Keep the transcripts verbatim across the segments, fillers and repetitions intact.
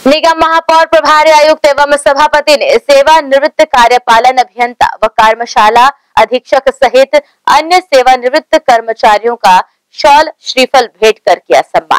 निगम महापौर प्रभारी आयुक्त एवं सभापति ने सेवानिवृत्त कार्यपालन अभियंता व कार्यशाला अधीक्षक सहित अन्य सेवानिवृत्त कर्मचारियों का शॉल श्रीफल भेंट कर किया सम्मान।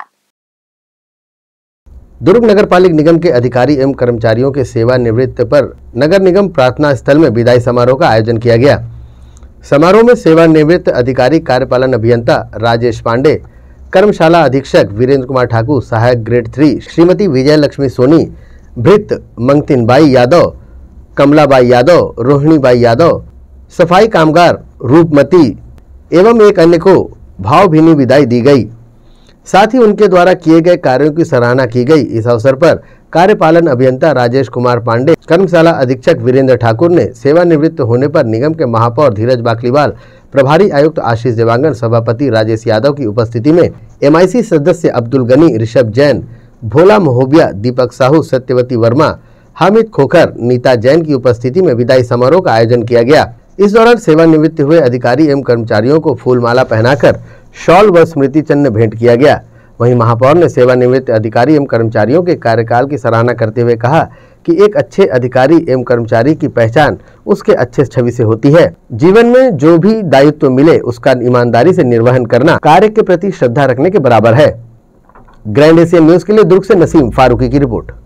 दुर्ग नगर पालिक निगम के अधिकारी एवं कर्मचारियों के सेवानिवृत्त पर नगर निगम प्रार्थना स्थल में विदाई समारोह का आयोजन किया गया। समारोह में सेवानिवृत्त अधिकारी कार्यपालन अभियंता राजेश पांडे, कर्मशाला अधीक्षक वीरेंद्र कुमार ठाकुर, सहायक ग्रेड थ्री श्रीमती विजय लक्ष्मी सोनी, भृत मंगतिन बाई यादव, कमला बाई यादव, रोहिणी बाई यादव, सफाई कामगार रूपमती एवं एक अन्य को भावभीनी विदाई दी गई। साथ ही उनके द्वारा किए गए कार्यों की सराहना की गई। इस अवसर पर कार्यपालन अभियंता राजेश कुमार पांडे, कर्मशाला अधीक्षक वीरेंद्र ठाकुर ने सेवानिवृत्त होने पर निगम के महापौर धीरज बाकलीवाल, प्रभारी आयुक्त आशीष देवांगन, सभापति राजेश यादव की उपस्थिति में एमआईसी सदस्य अब्दुल गनी, ऋषभ जैन, भोला महोबिया, दीपक साहू, सत्यवती वर्मा, हामिद खोखर, नीता जैन की उपस्थिति में विदाई समारोह का आयोजन किया गया। इस दौरान सेवानिवृत्त हुए अधिकारी एवं कर्मचारियों को फूलमाला पहनाकर शॉल व स्मृति चिन्ह भेंट किया गया। वहीं महापौर ने सेवानिवृत्त अधिकारी एवं कर्मचारियों के कार्यकाल की सराहना करते हुए कहा कि एक अच्छे अधिकारी एवं कर्मचारी की पहचान उसके अच्छे छवि से होती है। जीवन में जो भी दायित्व मिले उसका ईमानदारी से निर्वहन करना कार्य के प्रति श्रद्धा रखने के बराबर है। ग्रैंड एशियन न्यूज के लिए दुर्ग से नसीम फारूकी की रिपोर्ट।